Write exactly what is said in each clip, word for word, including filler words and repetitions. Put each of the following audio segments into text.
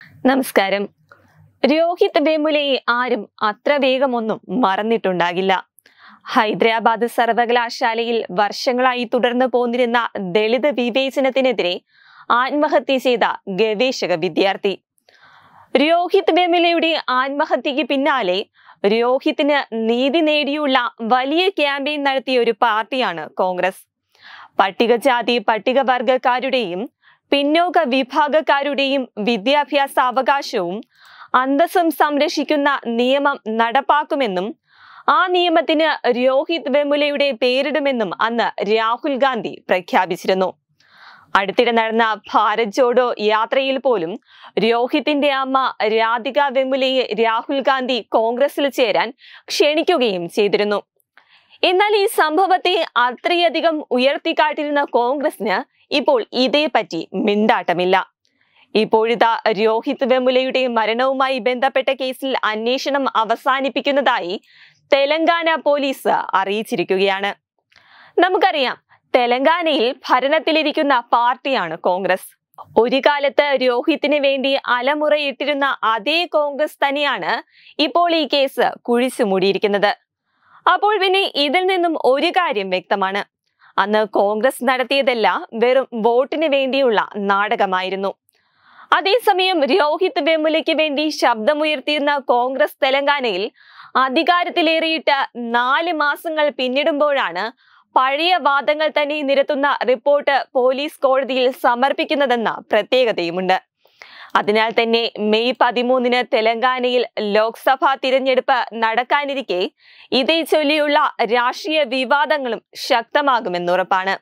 നമസ്കാരം. രോഹിത് വേമുലയെ ആരും അത്ര വേഗമൊന്നും മറന്നിട്ടുണ്ടാകില്ല. ഹൈദരാബാദ് സർവകലാശാലയിൽ വർഷങ്ങളായി തുടർന്നു പോന്നിരുന്ന ദളിത് വിവേചനത്തിനെതിരെ ആത്മഹത്യ ചെയ്ത ഗവേഷക വിദ്യാർത്ഥി. രോഹിത് വേമുലയുടെ ആത്മഹത്യക്ക് പിന്നാലെ രോഹിത്തിന് നീതി നേടിയുള്ള വലിയ ക്യാമ്പയിൻ നടത്തിയ ഒരു പാർട്ടിയാണ് കോൺഗ്രസ്. പട്ടികജാതി പട്ടികവർഗക്കാരുടെയും പിന്നോക്ക വിഭാഗക്കാരുടെയും വിദ്യാഭ്യാസ അവകാശവും അന്തസ്സും സംരക്ഷിക്കുന്ന നിയമം നടപ്പാക്കുമെന്നും ആ നിയമത്തിന് രോഹിത് വേമുലയുടെ പേരിടുമെന്നും അന്ന് രാഹുൽ ഗാന്ധി പ്രഖ്യാപിച്ചിരുന്നു. അടുത്തിടെ നടന്ന ഭാരത് ജോഡോ യാത്രയിൽ പോലും രോഹിത്തിന്റെ അമ്മ രാധിക വേമുലയെ രാഹുൽ ഗാന്ധി കോൺഗ്രസിൽ ചേരാൻ ക്ഷണിക്കുകയും ചെയ്തിരുന്നു. എന്നാൽ ഈ സംഭവത്തെ അത്രയധികം ഉയർത്തിക്കാട്ടിരുന്ന കോൺഗ്രസിന് ഇപ്പോൾ ഇതേപറ്റി മിണ്ടാട്ടമില്ല. ഇപ്പോഴിതാ രോഹിത് വേമുലയുടെ മരണവുമായി ബന്ധപ്പെട്ട കേസിൽ അന്വേഷണം അവസാനിപ്പിക്കുന്നതായി തെലങ്കാന പോലീസ് അറിയിച്ചിരിക്കുകയാണ്. നമുക്കറിയാം, തെലങ്കാനയിൽ ഭരണത്തിലിരിക്കുന്ന പാർട്ടിയാണ് കോൺഗ്രസ്. ഒരു കാലത്ത് രോഹിത്തിന് വേണ്ടി അലമുറയിട്ടിരുന്ന അതേ കോൺഗ്രസ് തന്നെയാണ് ഇപ്പോൾ ഈ കേസ് കുഴിച്ചു മൂടിയിരിക്കുന്നത്. അപ്പോൾ പിന്നെ ഇതിൽ നിന്നും ഒരു കാര്യം വ്യക്തമാണ്, അന്ന് കോൺഗ്രസ് നടത്തിയതെല്ലാം വെറും വോട്ടിന് വേണ്ടിയുള്ള നാടകമായിരുന്നു. അതേസമയം രോഹിത് വേമുലയ്ക്ക് വേണ്ടി ശബ്ദമുയർത്തിയിരുന്ന കോൺഗ്രസ് തെലങ്കാനയിൽ അധികാരത്തിലേറിയിട്ട് നാല് മാസങ്ങൾ പിന്നിടുമ്പോഴാണ് പഴയ വാദങ്ങൾ തന്നെ നിരത്തുന്ന റിപ്പോർട്ട് പോലീസ് കോടതിയിൽ സമർപ്പിക്കുന്നതെന്ന പ്രത്യേകതയുമുണ്ട്. അതിനാൽ തന്നെ മെയ് പതിമൂന്നിന് തെലങ്കാനയിൽ ലോക്സഭാ തിരഞ്ഞെടുപ്പ് നടക്കാനിരിക്കെ ഇതേ ചൊല്ലിയുള്ള രാഷ്ട്രീയ വിവാദങ്ങളും ശക്തമാകുമെന്നുറപ്പാണ്.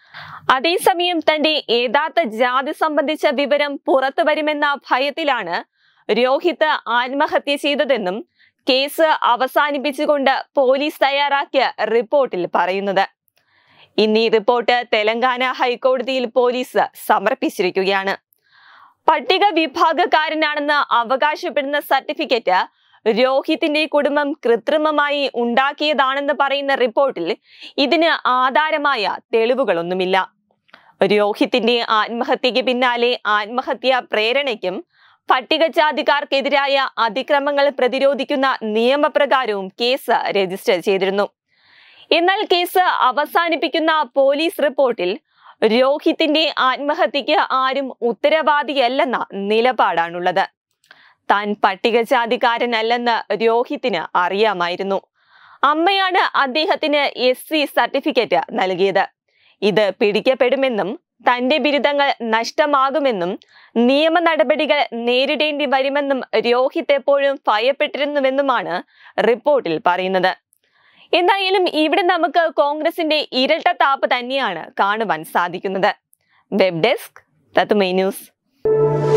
അതേസമയം തന്റെ യഥാർത്ഥ ജാതി സംബന്ധിച്ച വിവരം പുറത്തു വരുമെന്ന ഭയത്തിലാണ് രോഹിത് ആത്മഹത്യ ചെയ്തതെന്നും കേസ് അവസാനിപ്പിച്ചുകൊണ്ട് പോലീസ് തയ്യാറാക്കിയ റിപ്പോർട്ടിൽ പറയുന്നത്. ഇന്ന് ഈ റിപ്പോർട്ട് തെലങ്കാന ഹൈക്കോടതിയിൽ പോലീസ് സമർപ്പിച്ചിരിക്കുകയാണ്. പട്ടിക വിഭാഗക്കാരനാണെന്ന് അവകാശപ്പെടുന്ന സർട്ടിഫിക്കറ്റ് രോഹിത്തിന്റെ കുടുംബം കൃത്രിമമായി ഉണ്ടാക്കിയതാണെന്ന് പറയുന്ന റിപ്പോർട്ടിൽ ഇതിന് ആധാരമായ തെളിവുകളൊന്നുമില്ല. രോഹിത്തിന്റെ ആത്മഹത്യക്ക് പിന്നാലെ ആത്മഹത്യാ പ്രേരണയ്ക്കും പട്ടികജാതിക്കാർക്കെതിരായ അതിക്രമങ്ങൾ പ്രതിരോധിക്കുന്ന നിയമപ്രകാരവും കേസ് രജിസ്റ്റർ ചെയ്തിരുന്നു. എന്നാൽ കേസ് അവസാനിപ്പിക്കുന്ന പോലീസ് റിപ്പോർട്ടിൽ രോഹിത്തിന്റെ ആത്മഹത്യക്ക് ആരും ഉത്തരവാദിയല്ലെന്ന നിലപാടാണുള്ളത്. താൻ പട്ടികജാതിക്കാരനല്ലെന്ന് രോഹിത്തിന് അറിയാമായിരുന്നു. അമ്മയാണ് അദ്ദേഹത്തിന് എസ് സി സർട്ടിഫിക്കറ്റ് നൽകിയത്. ഇത് പിടിക്കപ്പെടുമെന്നും തന്റെ ബിരുദങ്ങൾ നഷ്ടമാകുമെന്നും നിയമ നടപടികൾ നേരിടേണ്ടി വരുമെന്നും രോഹിത് എപ്പോഴും ഭയപ്പെട്ടിരുന്നുവെന്നുമാണ് റിപ്പോർട്ടിൽ പറയുന്നത്. എന്തായാലും ഇവിടെ നമുക്ക് കോൺഗ്രസിന്റെ ഇരട്ടത്താപ്പ് തന്നെയാണ് കാണുവാൻ സാധിക്കുന്നത്. വെബ് ഡെസ്ക് തത്തുമൈ ന്യൂസ്.